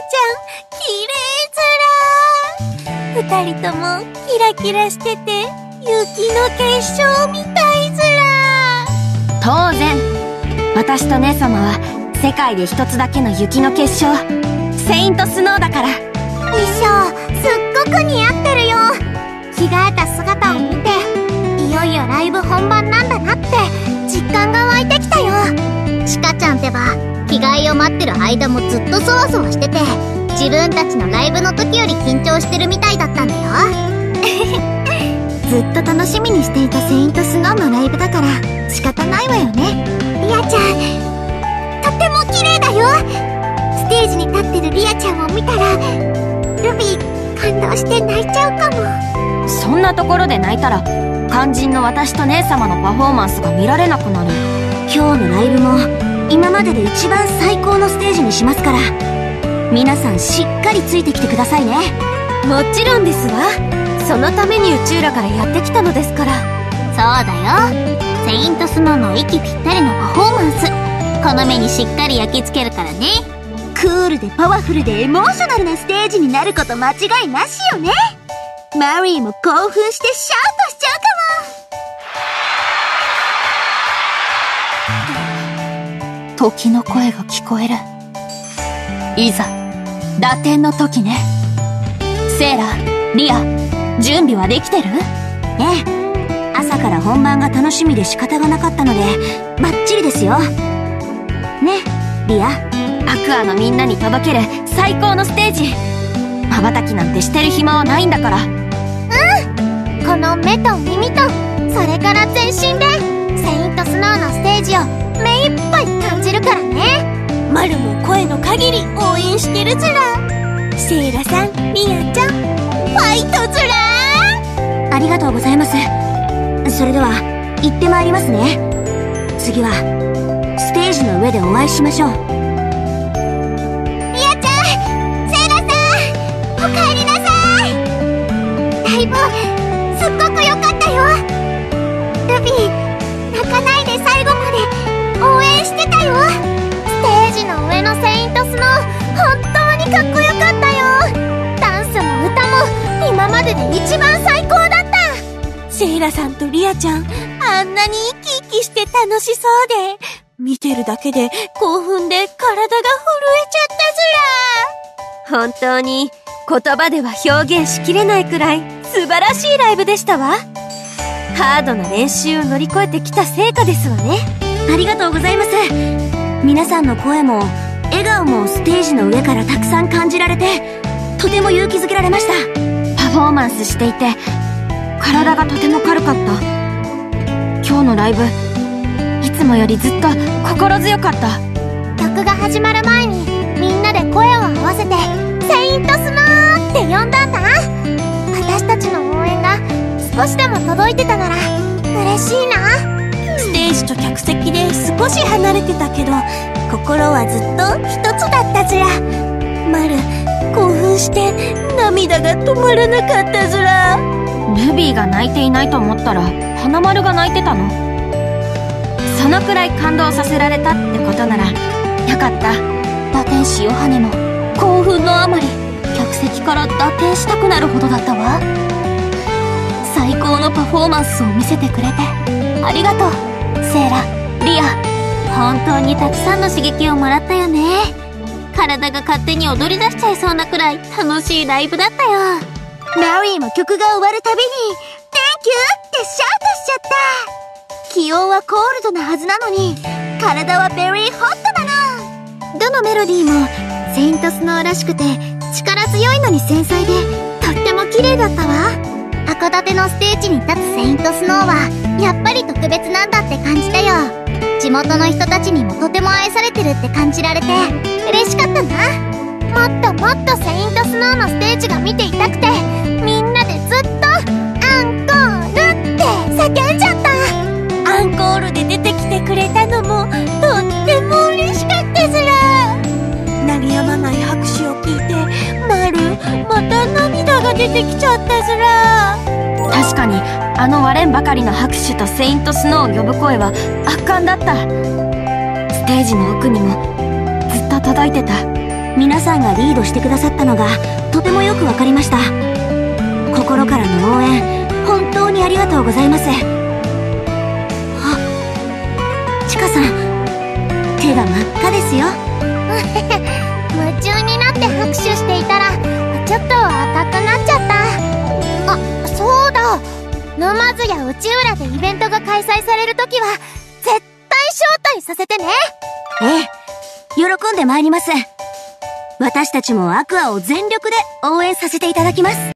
ちゃん、綺麗ずら。二人ともキラキラしてて、雪の結晶みたいずら。 当然、私と姉様は世界で一つだけの雪の結晶、セイントスノーだから。 衣装、すっごく似合ってるよ。着替えた姿を見て、いよいよライブ本番なんだなって実感が湧いてきたよ。 チカちゃんってば、着替えを待ってる間もずっとそわそわしてて、自分たちのライブの時より緊張してるみたいだったんだよ。 ずっと楽しみにしていたセイントスノーのライブだから仕方ないわよね。リアちゃん、とっても綺麗だよ。ステージに立ってるリアちゃんを見たらルビー感動して泣いちゃうかも。 そんなところで泣いたら肝心の私と姉様のパフォーマンスが見られなくなる。 今日のライブも今までで一番最高のステージにしますから、皆さんしっかりついてきてくださいね。 もちろんですわ。そのために宇宙らからやってきたのですから。 そうだよ。セイントスノーの息ぴったりのパフォーマンス、この目にしっかり焼き付けるからね。 クールでパワフルでエモーショナルなステージになること間違いなしよね。マリーも興奮してシャウトしちゃうかも。時の声が聞こえる。いざ打点の時ね。セーラ、リア、準備はできてる？ ええ、朝から本番が楽しみで仕方がなかったのでバッチリですよ。ね、リア。 アクアのみんなに届ける最高のステージ。瞬きなんてしてる暇はないんだから。 この目と耳とそれから全身でセイントスノーのステージを目いっぱい感じるからね。マルも声の限り応援してるずら。セイラさん、リアちゃん、ファイトずら。ありがとうございます。それでは行ってまいりますね。次はステージの上でお会いしましょう。リアちゃん、セイラさん、おかえりなさい。ライブすっごく良かったよ。ルビー、泣かないで最後まで応援してたよ。ステージの上のセイントスノー、本当にかっこよかったよ。ダンスも歌も今までで一番最高だった。セイラさんとリアちゃん、あんなに生き生きして楽しそうで、見てるだけで興奮で体が震えちゃったずら。 本当に言葉では表現しきれないくらい素晴らしいライブでしたわ。ハードな練習を乗り越えてきた成果ですわね。 ありがとうございます。皆さんの声も笑顔もステージの上からたくさん感じられて、とても勇気づけられました。 パフォーマンスしていて体がとても軽かった。今日のライブ、いつもよりずっと心強かった。 曲が始まる前にみんなで声を合わせてセイントスノーって呼んだんだ。私たちの応援が少しでも届いてたなら嬉しいな。ステージと客席で少し離れてたけど、心はずっと一つだったずら。マル、興奮して涙が止まらなかったずら。 ルビーが泣いていないと思ったら花丸が泣いてたの。そのくらい感動させられたってことならよかった。 打天使ヨハネも興奮のあまり客席から打点したくなるほどだったわ。最高のパフォーマンスを見せてくれてありがとう、セイラ、リア。 本当にたくさんの刺激をもらったよね。体が勝手に踊り出しちゃいそうなくらい楽しいライブだったよ。 マリーも曲が終わるたびに「Thank you!」ってシャウトしちゃった。気温はコールドなはずなのに体はベリーホットだな。どのメロディーもセイントスノーらしくて力強いのに繊細でとっても綺麗だったわ。函館のステージに立つセイントスノーはやっぱり特別なんだって感じたよ。地元の人たちにもとても愛されてるって感じられて嬉しかったな。もっともっとセイントスノーのステージが見ていたくて、みんなでずっと「アンコール」って叫んじゃった。アンコールで出てきてくれたのもとっても嬉しかったずら。鳴りやまない拍手を聞いてマル、また涙が出てきちゃったずら。 確かにあの割れんばかりの拍手とセイントスノーを呼ぶ声は圧巻だった。ステージの奥にもずっと届いてた。 皆さんがリードしてくださったのがとてもよくわかりました。心からの応援、本当にありがとうございます。あ、ちかさん、手が真っ赤ですよ。 夢中になって拍手していたらちょっと赤くなっちゃった。あ、そうだ、沼津や内浦でイベントが開催されるときは絶対招待させてね。 ええ、喜んでまいります。私たちもアクアを全力で応援させていただきます。